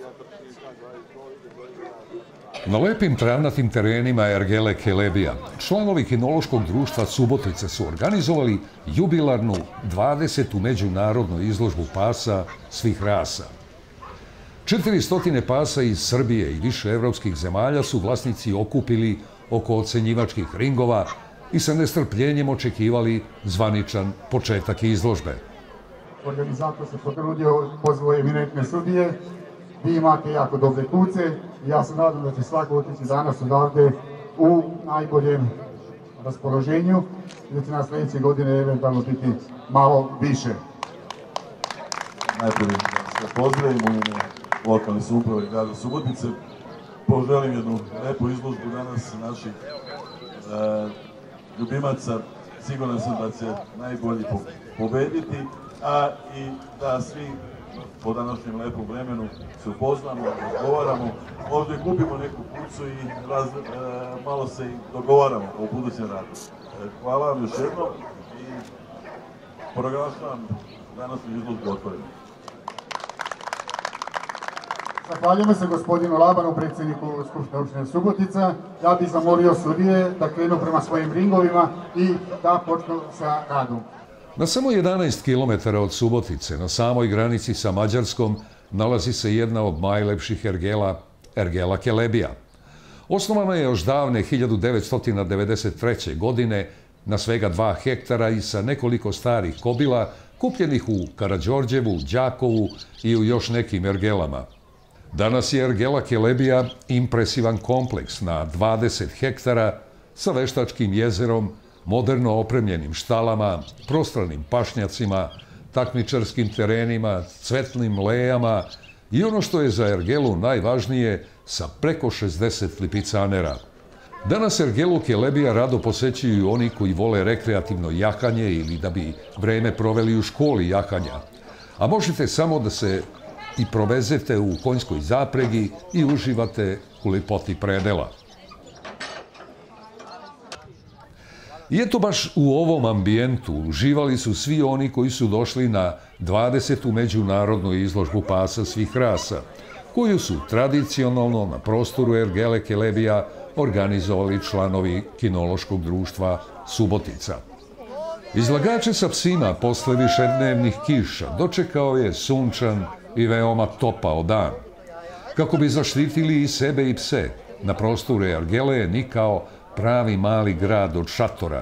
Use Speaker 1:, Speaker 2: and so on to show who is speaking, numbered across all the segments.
Speaker 1: Na lepim travnatim terenima Ergele Kelebija članovi kinološkog društva Subotice su organizovali jubilarnu 20. međunarodnu izložbu pasa svih rasa. 400 pasa iz Srbije i više evropskih zemalja su vlasnici okupili oko ocenjivačkih ringova i sa nestrpljenjem očekivali zvaničan početak izložbe.
Speaker 2: Organizator se potrudio, pozvao eminentne sudije, vi imate jako dobre kuce i ja se nadam da će svako otići danas odavde u najboljem raspoloženju i da će nas sljedeće godine eventualno biti malo više.
Speaker 3: Najprije se pozdravimo u ime lokalne samouprave grada Subotice. Poželim jednu lepu izložbu danas naših ljubimaca. Siguran sam da će najbolji pobediti, a i da svi po današnjem lepom vremenu se upoznamo, razgovaramo, ovdje kupimo neku kucu i malo se i dogovaramo o budućem radu. Hvala vam još jednom i proglašavam današnju izložbu otvorenu.
Speaker 2: Zahvaljujemo se gospodinu Labanu, predsjedniku Skupštine opštine Subotica. Ja bih zamolio sudije da krenu prema svojim ringovima i da počnu sa radom.
Speaker 1: Na samo 11 km od Subotice, na samoj granici sa Mađarskom, nalazi se jedna od najlepših ergela, Ergela Kelebija. Osnovana je još davne 1993. godine na svega 2 hektara i sa nekoliko starih kobila kupljenih u Karađorđevu, Đakovu i u još nekim ergelama. Danas je Ergela Kelebija impresivan kompleks na 20 hektara sa veštačkim jezerom, moderno opremljenim štalama, prostranim pašnjacima, takmičarskim terenima, cvetnim lejama i ono što je za ergelu najvažnije, sa preko 60 lipicanera. Danas Ergelu Kelebija rado posećuju oni koji vole rekreativno jahanje ili da bi vreme proveli u školi jahanja. A možete samo da se i provezete u konjskoj zapregi i uživate u lepoti predela. I eto baš u ovom ambijentu uživali su svi oni koji su došli na 20. međunarodnu izložbu pasa svih rasa, koju su tradicionalno na prostoru Ergele Kelebija organizovali članovi kinološkog društva Subotica. Izlagače sa psima posle višednevnih kiša dočekao je sunčan i veoma topao dan. Kako bi zaštitili i sebe i pse, na prostoru Ergele je nikao pravi mali grad od šatora.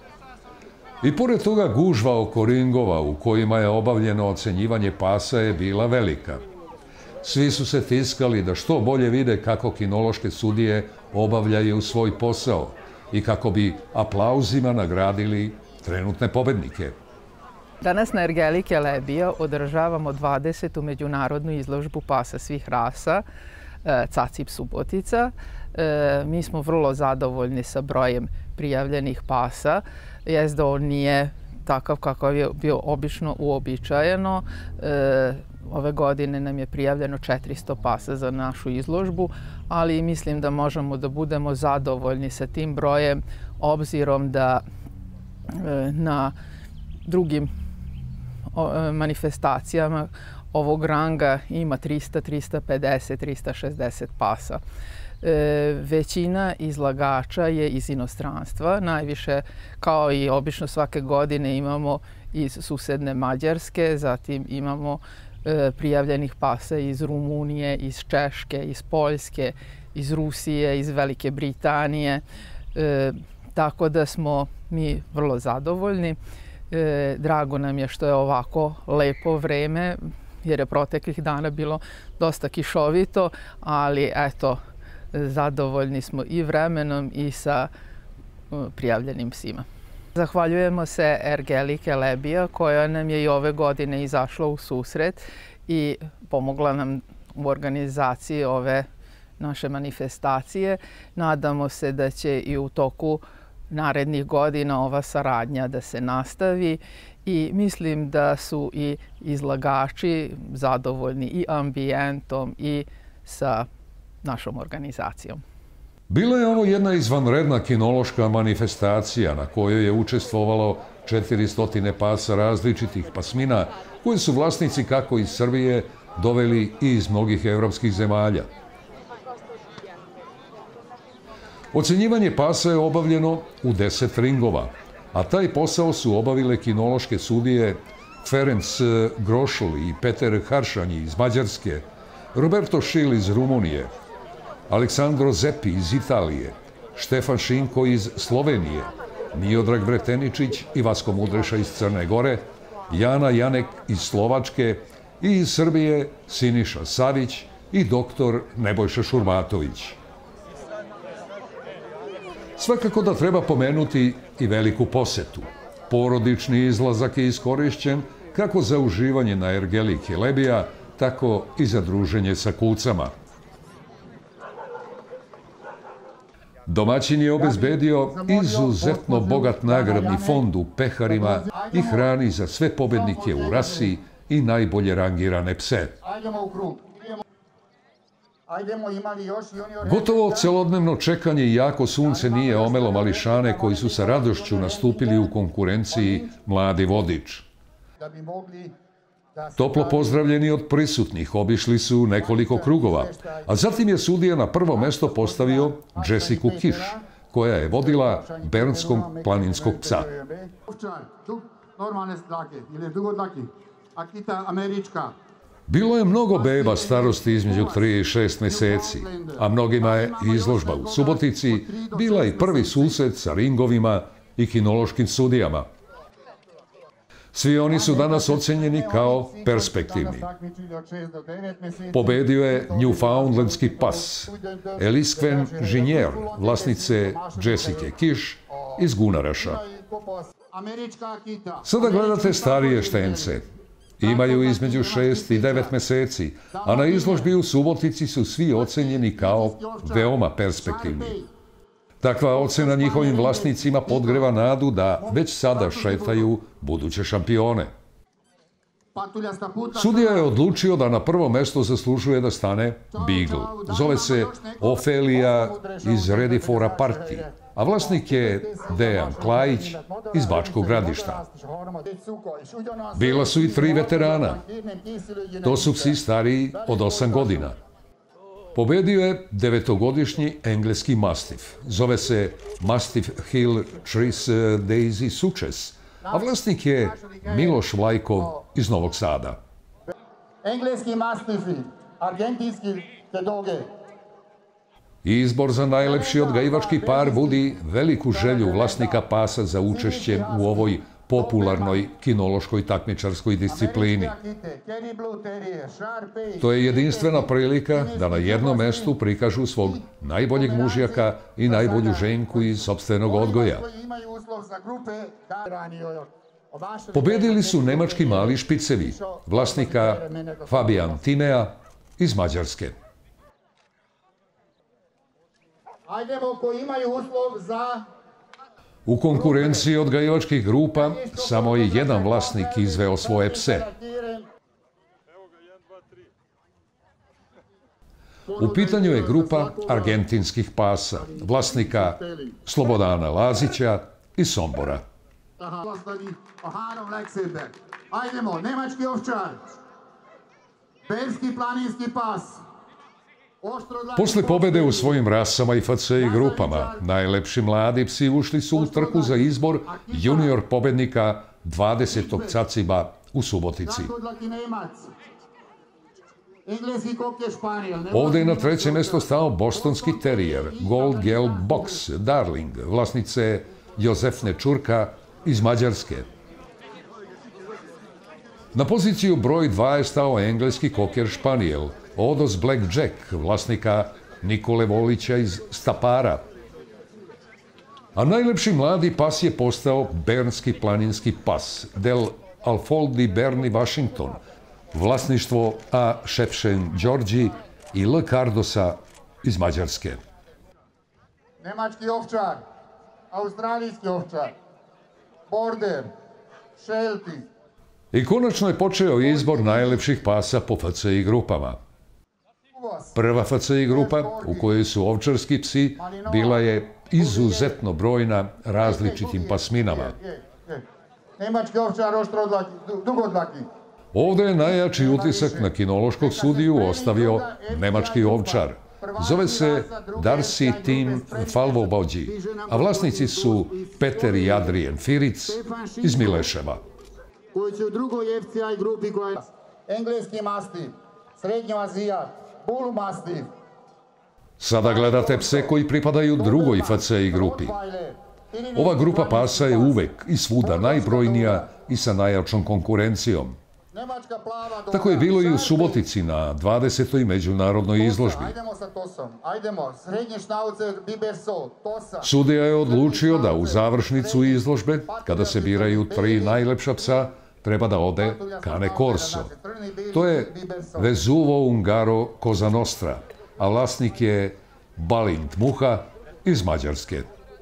Speaker 1: I pored toga gužva oko ringova u kojima je obavljeno ocenjivanje pasa je bila velika. Svi su se tiskali da što bolje vide kako kinološke sudije obavljaju svoj posao i kako bi aplauzima nagradili trenutne pobednike.
Speaker 4: Danas na Ergeli Kelebija održavamo 20. međunarodnu izložbu pasa svih rasa, Cacip Subotica. Mi smo vrlo zadovoljni sa brojem prijavljenih pasa. Jest da on nije takav kakav je bio obično uobičajeno. Ove godine nam je prijavljeno 400 pasa za našu izložbu, ali mislim da možemo da budemo zadovoljni sa tim brojem, obzirom da na drugim manifestacijama ovog ranga ima 300, 350, 360 pasa. Većina izlagača je iz inostranstva, najviše kao i obično svake godine imamo iz susedne Mađarske, zatim imamo prijavljenih pasa iz Rumunije, iz Češke, iz Poljske, iz Rusije, iz Velike Britanije, tako da smo mi vrlo zadovoljni. Drago nam je što je ovako lepo vreme, jer je proteklih dana bilo dosta kišovito, ali eto, zadovoljni smo i vremenom i sa prijavljenim psima. Zahvaljujemo se Ergeli Kelebija koja nam je i ove godine izašla u susret i pomogla nam u organizaciji ove naše manifestacije. Nadamo se da će i u toku narednih godina ova saradnja da se nastavi i mislim da su i izlagači zadovoljni i ambijentom i sa našom organizacijom.
Speaker 1: Bila je ovo jedna izvanredna kinološka manifestacija na kojoj je učestvovalo 400 pasa različitih pasmina, koji su vlasnici kako iz Srbije, doveli i iz mnogih evropskih zemalja. Ocenjivanje pasa je obavljeno u 10 ringova, a taj posao su obavile kinološke sudije Ferenc Grošl i Peter Haršanji iz Mađarske, Roberto Šil iz Rumunije, Aleksandro Zepi iz Italije, Štefan Šinko iz Slovenije, Miodrag Breteničić i Vasko Mudreša iz Crne Gore, Jana Janek iz Slovačke i iz Srbije Siniša Savić i doktor Nebojša Šurmatović. Svakako da treba pomenuti i veliku posetu. Porodični izlazak je iskorišćen kako za uživanje na ergeli Kelebija, tako i za druženje sa kucama. Domaćin je obezbedio izuzetno bogat nagradni fond u peharima i hrani za sve pobednike u rasi i najbolje rangirane pse. Gotovo celodnevno čekanje i jako sunce nije omelo mališane koji su sa radošću nastupili u konkurenciji Mladi vodič. Toplo pozdravljeni od prisutnih obišli su nekoliko krugova, a zatim je sudija na prvo mesto postavio Jessiku Kiš, koja je vodila bernskog planinskog psa. Bilo je mnogo beba starosti između 3 i 6 meseci, a mnogima je izložba u Subotici bila i prvi susret sa ringovima i kinološkim sudijama. Svi oni su danas ocenjeni kao perspektivni. Pobedio je Newfoundlandski pas, Eliskven Žinjer, vlasnice Jessike Kiš iz Gunaraša. Sada gledate starije štence. Imaju između 6 i 9 meseci, a na izložbi u Subotici su svi ocenjeni kao veoma perspektivni. Takva ocena njihovim vlasnicima podgreva nadu da već sada šetaju buduće šampione. Sudija je odlučio da na prvo mesto zaslužuje da stane Beagle. Zove se Ofelija iz Redifora Party, a vlasnik je Dejan Klajić iz Bačkog Gradišta. Bila su i 3 veterana. To su psi stariji od 8 godina. Pobedio je 9-godišnji engleski mastif. Zove se Mastiff Hill Tris Daisy Sučes, a vlasnik je Miloš Vlajkov iz Novog Sada.
Speaker 2: Engleski mastifi, argentinski tedoge.
Speaker 1: Izbor za najlepši odgajivački par budi veliku želju vlasnika pasa za učešćem u ovoj popularnoj kinološkoj takmičarskoj disciplini. To je jedinstvena prilika da na jednom mestu prikažu svog najboljeg mužjaka i najbolju ženku iz sopstvenog odgoja. Pobedili su nemački mali špicevi, vlasnika Fabian Timea iz Mađarske. U konkurenciji odgajivačkih grupa samo je jedan vlasnik izveo svoje pse. U pitanju je grupa argentinskih pasa, vlasnika Slobodana Lazića iz Sombora.
Speaker 2: Ajdemo, nemački ovčar, berski planinski pas.
Speaker 1: Posle pobede u svojim rasama i FCI grupama, najlepši mladi psi ušli su u trku za izbor junior pobednika 20. caciba u Subotici. Ovde je na treće mesto stao bostonski terijer, Gold Gelb Box Darling, vlasnice Jozefne Čurka iz Mađarske. Na poziciju broj 2 je stao engleski koker španijel, Odos Black Jack, vlasnika Nikole Volića iz Stapara. A najlepši mladi pas je postao bernski planinski pas, Del Alfoldi Berni Washington, vlasništvo A. Šepšen Đorđi i L. Cardosa iz Mađarske.
Speaker 2: Nemački ovčar, australijski ovčar, Border, Sheltie.
Speaker 1: I konačno je počeo izbor najlepših pasa po FCI grupama. Prva FCI grupa, u kojoj su ovčarski psi, bila je izuzetno brojna različitim pasminama.
Speaker 2: Nemački ovčar, oštrodlaki, dugodlaki.
Speaker 1: Ovdje je najjači utisak na kinološkog sudiju ostavio nemački ovčar. Zove se Darcy Tim Falvobođi, a vlasnici su Peter i Adrian Firic iz Mileševa.
Speaker 2: Koji će u drugoj FCI grupi koja je engleski mastiv, srednjoazijat, bull mastiv.
Speaker 1: Sada gledate pse koji pripadaju drugoj FCI grupi. Ova grupa pasa je uvek i svuda najbrojnija i sa najjačom konkurencijom. Tako je bilo i u Subotici na 20. međunarodnoj izložbi. Sudija je odlučio da u završnicu izložbe, kada se biraju 3 najlepša psa, treba da ode Cane Corso. To je Vesuvo Ungaro Cosa Nostra, a vlasnik je Balint Muha iz Mađarske.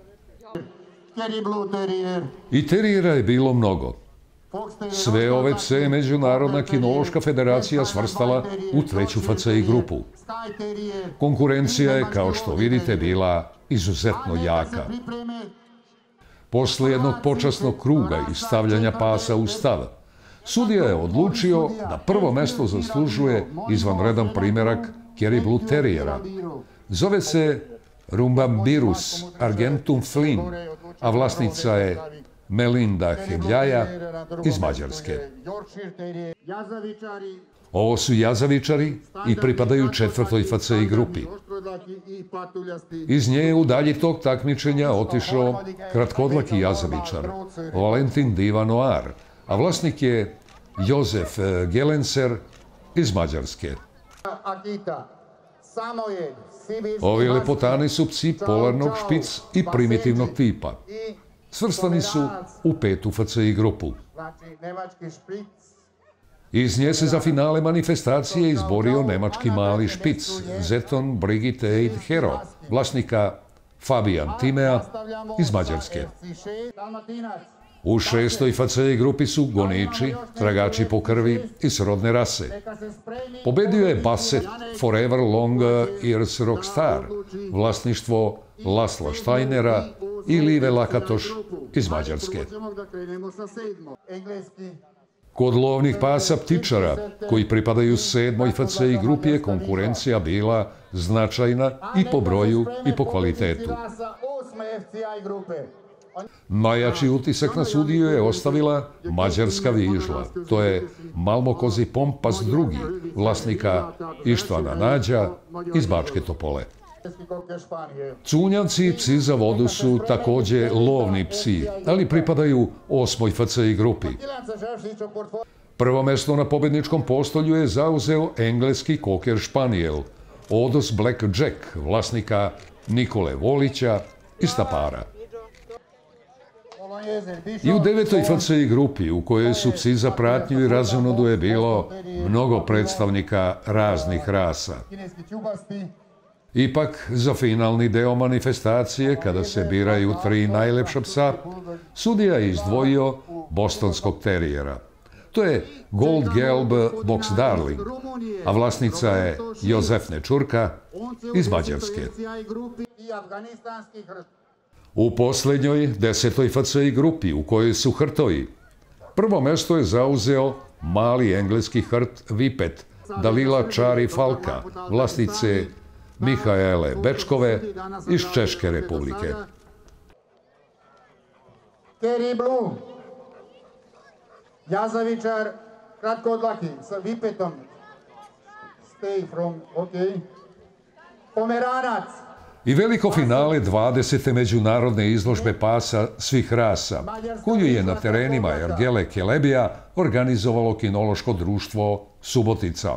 Speaker 1: I terijera je bilo mnogo. Sve ove pse je Međunarodna kinološka federacija svrstala u 3. FCI grupu. Konkurencija je, kao što vidite, bila izuzetno jaka. Posle jednog počasnog kruga i stavljanja pasa u stav, sudija je odlučio da prvo mesto zaslužuje izvanredan primerak Kerry Blue Terriera. Zove se Rumbambirus Argentum Flynn, a vlasnica je Melinda Hemljaja iz Mađarske. Ovo su jazavičari i pripadaju 4. FCI grupi. Iz nje u dalji tog takmičenja otišao kratkodlaki jazavičar Valentin Divanoar, a vlasnik je Jozef Gelenser iz Mađarske. Ovi lepotani su psi polarnog špic i primitivnog tipa. Svrstani su u 5. FCI grupu. Iz nje se za finale manifestacije izborio nemački mali špic Zeton Brigitte Eid Hero, vlasnika Fabian Timea iz Mađarske. U 6. FCI grupi su goniči, tragači po krvi i srodne rase. Pobedio je Basset Forever Long Ears Rockstar, vlasništvo Lasla Steinera i Live Lakatoš iz Mađarske. Kod lovnih pasa ptičara, koji pripadaju 7. FCI grupi, je konkurencija bila značajna i po broju i po kvalitetu. Najjači utisak na sudiju je ostavila mađarska vižla. To je Malmokozi Pompas II, vlasnika Ištvana Nađa iz Bačke Topole. Cunjavci i psi za vodu su takođe lovni psi, ali pripadaju 8. FCI grupi. Prvo mesto na pobedničkom postolju je zauzeo engleski koker španijel Odos Black Jack, vlasnika Nikole Volića iz Tapara. I u 9. FCI grupi, u kojoj su psi za pratnju i razonodu, je bilo mnogo predstavnika raznih rasa. Ipak, za finalni deo manifestacije, kada se biraju 3 najlepša psa, sudija je izdvojio bostonskog terijera. To je Gold Gelb Box Darling, a vlasnica je Jozefne Čurka iz Mađarske. U poslednjoj 10. FCI grupi, u kojoj su hrtoji, prvo mesto je zauzeo mali engleski hrt Vipet Dalila Čari Falka, vlasnice Mihaele Bečkove iz Češke republike.
Speaker 2: Kerry Blue, jazavičar kratkodlaki sa Vipetom, stay from, ok, Pomeranac.
Speaker 1: I veliko finale 20. međunarodne izložbe pasa svih rasa, koju je na terenima Ergele Kelebija organizovalo kinološko društvo Subotica.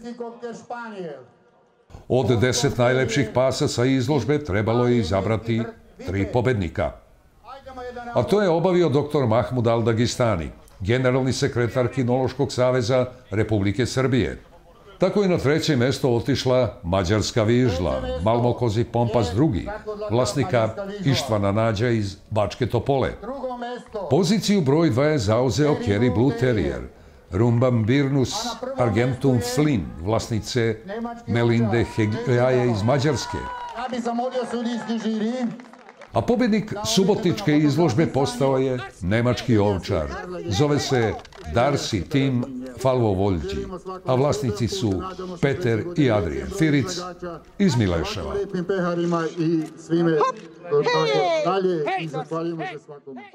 Speaker 1: Od 10 najlepših pasa sa izložbe trebalo je izabrati 3 pobednika. A to je obavio dr. Mahmud Al-Dagistani, generalni sekretar Kinološkog saveza Republike Srbije. Tako je na 3. mesto otišla mađarska vižla Malmokozi Pompas II, vlasnika Ištvana Nađa iz Bačke Topole. Poziciju broj 2 je zauzeo Kerry Blue Terrier Rumbambirus Argentum Flynn, vlasnice Melinde Hemljaje iz Mađarske.
Speaker 2: Ja bih zamolio sudijski žiri
Speaker 1: A pobjednik subotičke izložbe postao je nemački ovčar. Zove se Darcy Tim Falvovoljđi, a vlasnici su Peter i Adrian Firic iz Mileševa.